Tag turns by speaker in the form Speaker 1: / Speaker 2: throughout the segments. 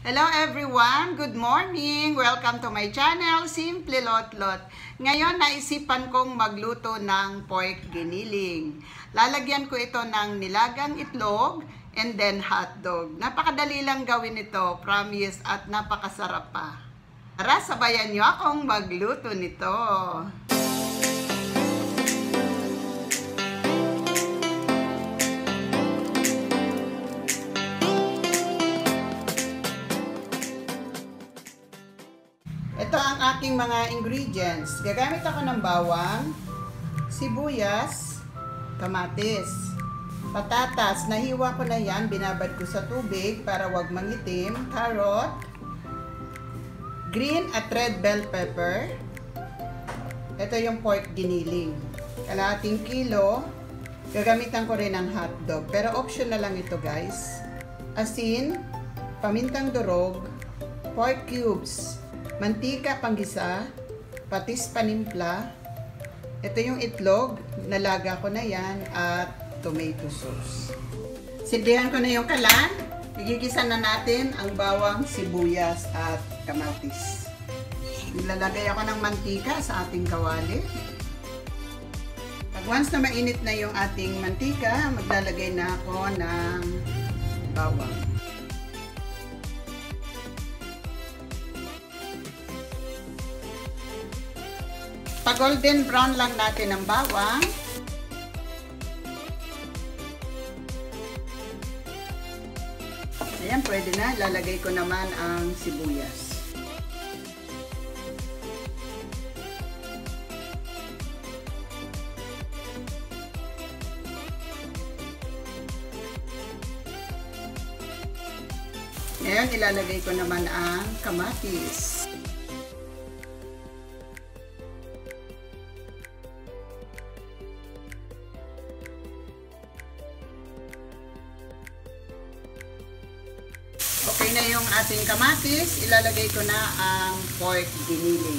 Speaker 1: Hello everyone! Good morning! Welcome to my channel, Simplylotlot. Ngayon, naisipan kong magluto ng pork giniling. Lalagyan ko ito ng nilagang itlog and then hotdog. Napakadali lang gawin ito, promise, at napakasarap pa. Tara, sabayan nyo akong magluto nito. Ito ang aking mga ingredients. Gagamit ako ng bawang, sibuyas, kamatis, patatas. Nahiwa ko na yan, binabad ko sa tubig para wag mangitim, carrot, green at red bell pepper. Ito yung pork giniling. Kalahating kilo. Gagamitan ko rin ng hotdog. Pero optional lang ito, guys. Asin, pamintang durog, pork cubes, mantika panggisa, patis panimpla. Ito yung itlog, nalaga ko na yan, at tomato sauce. Sindihan ko na yung kalan. Igigisa na natin ang bawang, sibuyas at kamatis. Nilalagay ako ng mantika sa ating kawali. Pag once na mainit na yung ating mantika, maglalagay na ako ng bawang. Pa-golden brown lang natin ang bawang. Ayan, pwede na. Lalagay ko naman ang sibuyas. Ngayon, ilalagay ko naman ang kamatis. Okay na yung ating kamatis, ilalagay ko na ang pork giniling.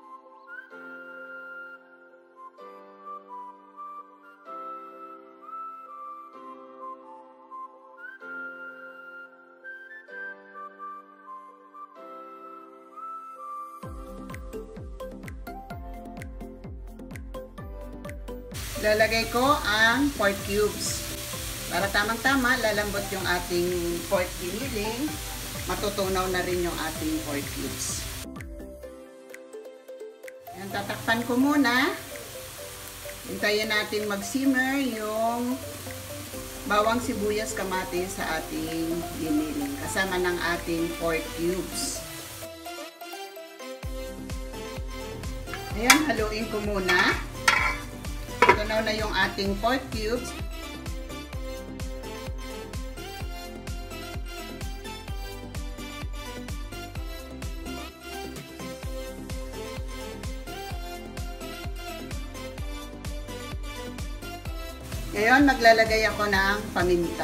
Speaker 1: Ilalagay ko ang pork cubes. Para tamang-tama, lalambot yung ating pork giniling. Matutunaw na rin yung ating pork cubes. Ayan, tatakpan ko muna. Hintayin natin mag-simmer yung bawang, sibuyas, kamatis sa ating giniling. Kasama ng ating pork cubes. Ayan, haluin ko muna. Tunaw na yung ating pork cubes. Ngayon, maglalagay ako ng paminta.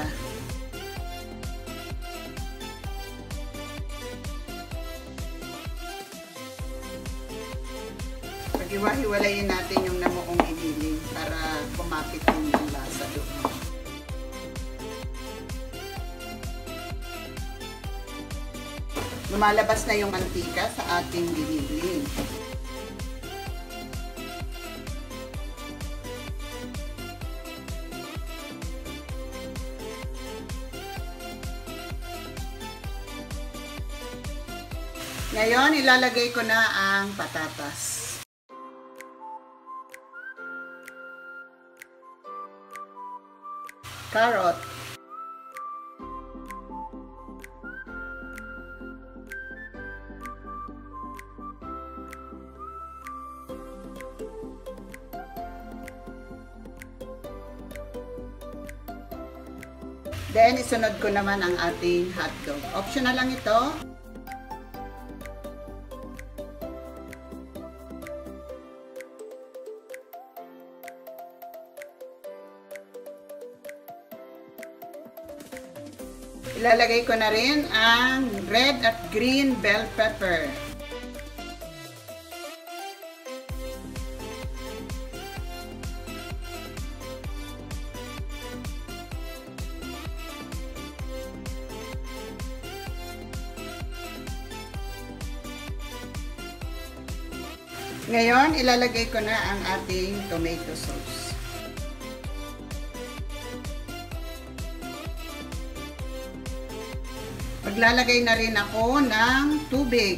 Speaker 1: Pag-iwa-hiwalayin natin yung namuong giniling para kumapit yung lasa doon. Lumalabas na yung mantika sa ating giniling. Ngayon, ilalagay ko na ang patatas. Carrot. Then, isunod ko naman ang ating hotdog. Optional lang ito. Ilalagay ko na rin ang red at green bell pepper. Ngayon, ilalagay ko na ang ating tomato sauce. Maglalagay na rin ako ng tubig.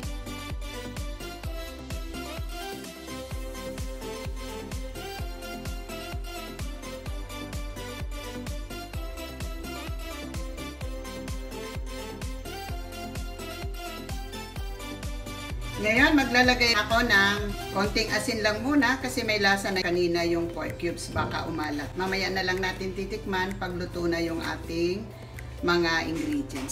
Speaker 1: Ngayon, maglalagay ako ng konting asin lang muna kasi may lasa na kanina yung pork cubes, baka umalat. Mamaya na lang natin titikman pag luto na yung ating mga ingredients.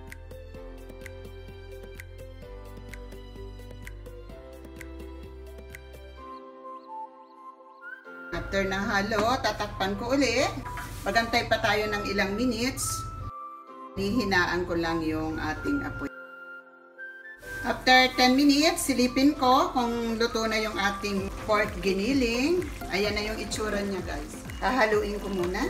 Speaker 1: After ng halo, tatakpan ko ulit. Magantay pa tayo ng ilang minutes. Hihinaan ko lang yung ating apoy. After 10 minutes, silipin ko kung luto na yung ating pork giniling. Ayan na yung itsura niya, guys. Hahaluin ko muna.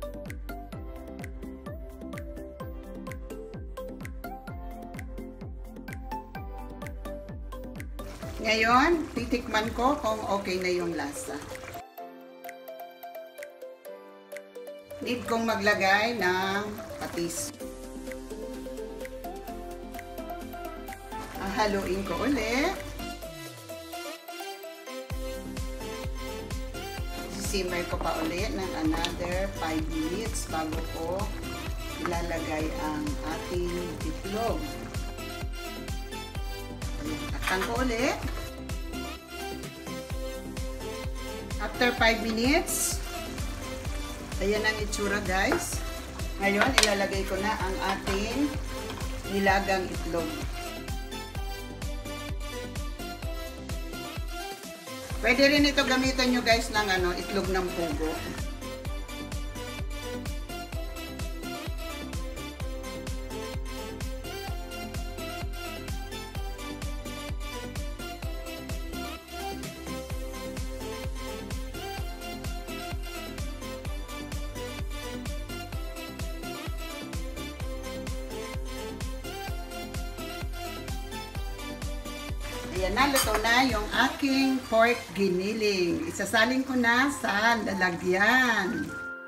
Speaker 1: Ngayon, titikman ko kung okay na yung lasa. Need kong maglagay ng patis. Haluin ko ulit. Simmer ko pa ulit ng another 5 minutes bago ko ilalagay ang ating itlog. Takpan ko ulit. After 5 minutes, ayan ang itsura, guys. Ngayon, ilalagay ko na ang ating nilagang itlog. Pwede rin ito gamitan nyo, guys, ng itlog ng pugo. Ayan na, luto na yung aking pork giniling. Isasalin ko na sa lalagyan.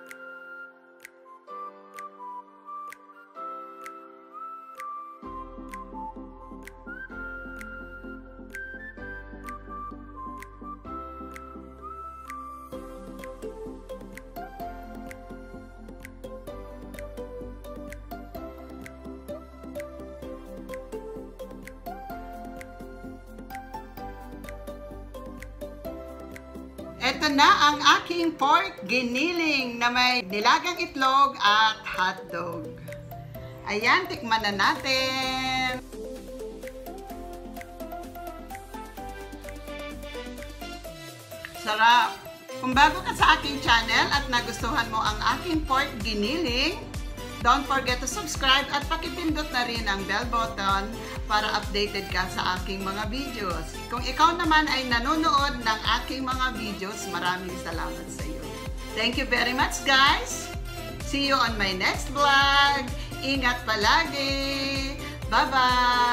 Speaker 1: Ito na ang aking pork giniling na may nilagang itlog at hotdog. Ayan, tikman na natin. Sarap! Kung bago ka sa aking channel at nagustuhan mo ang aking pork giniling, don't forget to subscribe at pakipindot na rin ang bell button para updated ka sa aking mga videos. Kung ikaw naman ay nanonood ng aking mga videos, maraming salamat sa iyo. Thank you very much, guys! See you on my next vlog! Ingat palagi! Bye-bye!